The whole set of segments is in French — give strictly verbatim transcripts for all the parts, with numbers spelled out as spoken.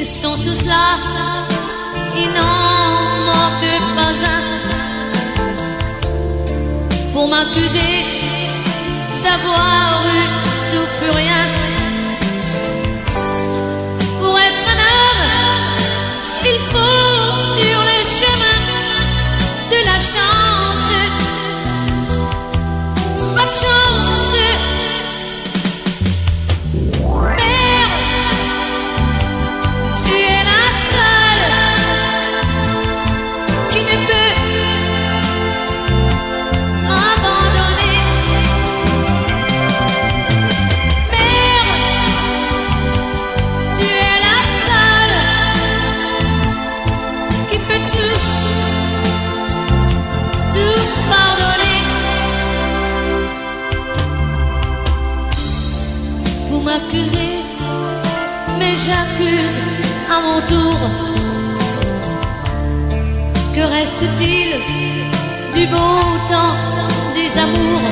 sont tous là, il n'en manque pas un pour m'accuser d'avoir eu tout pour rien. Pour être un homme, il faut sur le chemin de la chance, pas de chance. M'accuser, mais j'accuse à mon tour. Que reste-t-il du beau temps des amours?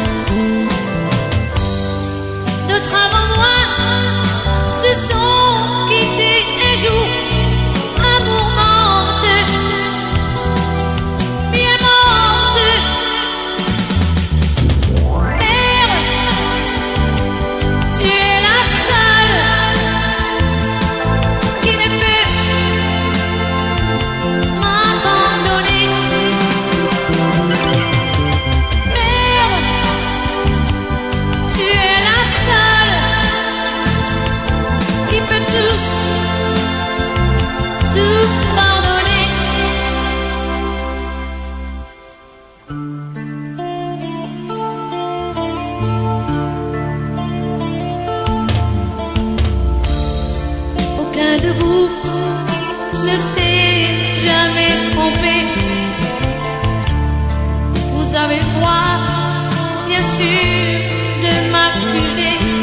D'autres avant moi se sont quittés un jour. Amour morte, bien morte. Mère, tu es la seule qui ne peut m'abandonner. Mère, tu es la seule qui peut tout, tout pardonner. Aucun de vous ne s'est jamais trompé. Vous avez le droit, bien sûr, de m'accuser.